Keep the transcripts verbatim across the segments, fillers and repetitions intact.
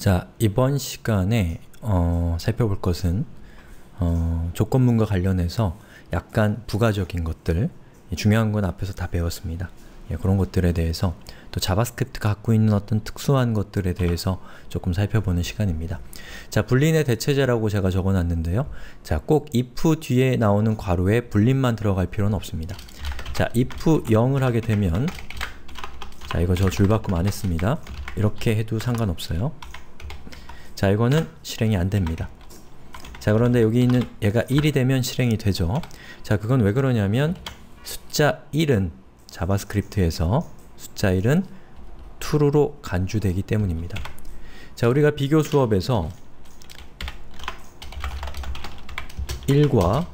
자, 이번 시간에 어, 살펴볼 것은 어, 조건문과 관련해서 약간 부가적인 것들, 중요한 건 앞에서 다 배웠습니다. 예, 그런 것들에 대해서, 또 자바스크립트가 갖고 있는 어떤 특수한 것들에 대해서 조금 살펴보는 시간입니다. 자, 불린의 대체제라고 제가 적어놨는데요. 자, 꼭 if 뒤에 나오는 괄호에 불린만 들어갈 필요는 없습니다. 자, if 영을 하게 되면, 자, 이거 저 줄바꿈 안 했습니다. 이렇게 해도 상관없어요. 자, 이거는 실행이 안 됩니다. 자, 그런데 여기 있는 얘가 일이 되면 실행이 되죠. 자, 그건 왜 그러냐면 숫자 일은 자바스크립트에서 숫자 일은 true로 간주되기 때문입니다. 자, 우리가 비교 수업에서 일과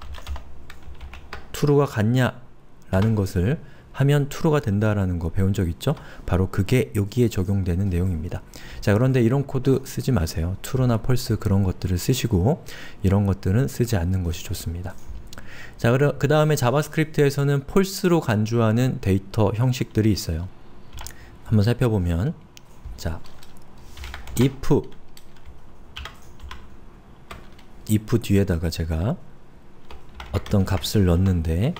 true가 같냐 라는 것을 하면 true가 된다라는 거 배운 적 있죠? 바로 그게 여기에 적용되는 내용입니다. 자, 그런데 이런 코드 쓰지 마세요. true나 false 그런 것들을 쓰시고 이런 것들은 쓰지 않는 것이 좋습니다. 자, 그 다음에 자바스크립트에서는 false로 간주하는 데이터 형식들이 있어요. 한번 살펴보면, 자, if if 뒤에다가 제가 어떤 값을 넣는데,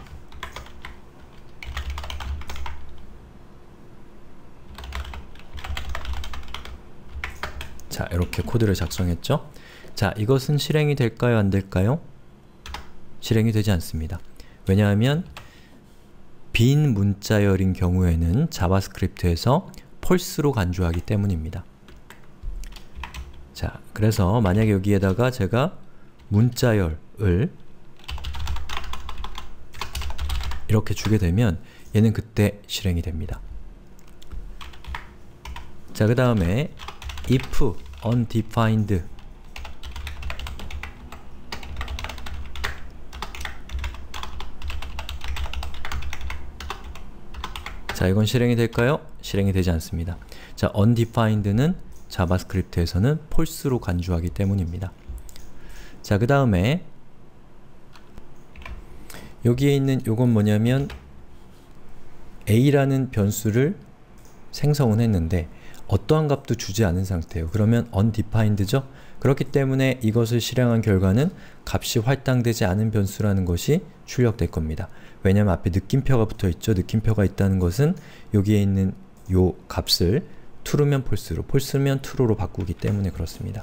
자, 이렇게 코드를 작성했죠? 자, 이것은 실행이 될까요? 안 될까요? 실행이 되지 않습니다. 왜냐하면 빈 문자열인 경우에는 자바스크립트에서 false로 간주하기 때문입니다. 자, 그래서 만약에 여기에다가 제가 문자열을 이렇게 주게 되면 얘는 그때 실행이 됩니다. 자, 그 다음에 if undefined, 자, 이건 실행이 될까요? 실행이 되지 않습니다. 자, undefined는 자바스크립트에서는 false로 간주하기 때문입니다. 자, 그 다음에 여기에 있는 요건 뭐냐면 a라는 변수를 생성은 했는데 어떠한 값도 주지 않은 상태예요. 그러면 undefined죠? 그렇기 때문에 이것을 실행한 결과는 값이 할당되지 않은 변수라는 것이 출력될 겁니다. 왜냐면 앞에 느낌표가 붙어있죠? 느낌표가 있다는 것은 여기에 있는 요 값을 true면 false로, false면 true로 바꾸기 때문에 그렇습니다.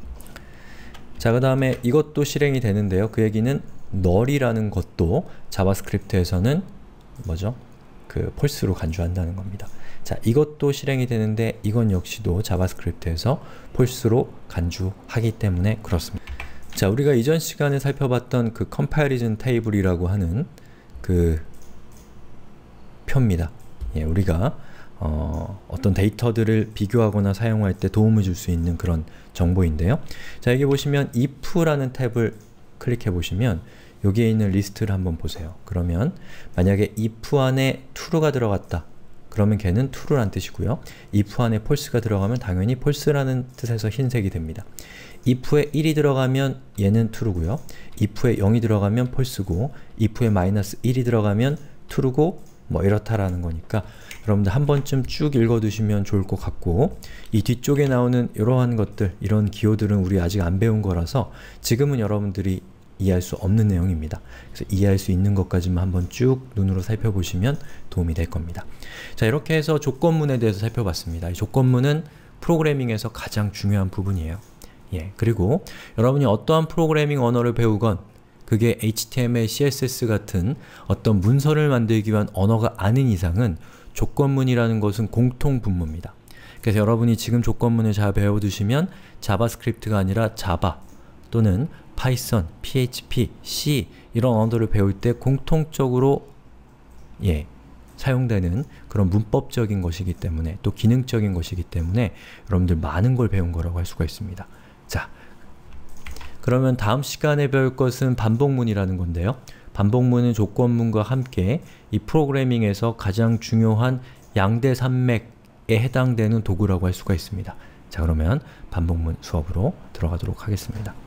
자, 그 다음에 이것도 실행이 되는데요. 그 얘기는 null이라는 것도 자바스크립트에서는 뭐죠? 그 false로 간주한다는 겁니다. 자, 이것도 실행이 되는데 이건 역시도 자바스크립트에서 false로 간주하기 때문에 그렇습니다. 자, 우리가 이전 시간에 살펴봤던 그 comparison table이라고 하는 그 표입니다. 예, 우리가 어, 어떤 데이터들을 비교하거나 사용할 때 도움을 줄 수 있는 그런 정보인데요. 자, 여기 보시면 if라는 탭을 클릭해 보시면 여기에 있는 리스트를 한번 보세요. 그러면 만약에 if 안에 true가 들어갔다. 그러면 걔는 true란 뜻이고요. if 안에 false가 들어가면 당연히 false라는 뜻에서 흰색이 됩니다. if에 일이 들어가면 얘는 true고요. if에 영이 들어가면 false고, if에 마이너스 일이 들어가면 true고, 뭐 이렇다라는 거니까 여러분들 한 번쯤 쭉 읽어두시면 좋을 것 같고, 이 뒤쪽에 나오는 이러한 것들, 이런 기호들은 우리 아직 안 배운 거라서 지금은 여러분들이 이해할 수 없는 내용입니다. 그래서 이해할 수 있는 것까지만 한번 쭉 눈으로 살펴보시면 도움이 될 겁니다. 자, 이렇게 해서 조건문에 대해서 살펴봤습니다. 이 조건문은 프로그래밍에서 가장 중요한 부분이에요. 예, 그리고 여러분이 어떠한 프로그래밍 언어를 배우건 그게 에이치티엠엘, 씨에스에스 같은 어떤 문서를 만들기 위한 언어가 아닌 이상은 조건문이라는 것은 공통 분모입니다. 그래서 여러분이 지금 조건문을 잘 배워두시면 자바스크립트가 아니라 자바 또는 파이썬, 피에이치피, C 이런 언어들을 배울 때 공통적으로 예, 사용되는 그런 문법적인 것이기 때문에, 또 기능적인 것이기 때문에 여러분들 많은 걸 배운 거라고 할 수가 있습니다. 자, 그러면 다음 시간에 배울 것은 반복문이라는 건데요. 반복문은 조건문과 함께 이 프로그래밍에서 가장 중요한 양대 산맥에 해당되는 도구라고 할 수가 있습니다. 자, 그러면 반복문 수업으로 들어가도록 하겠습니다.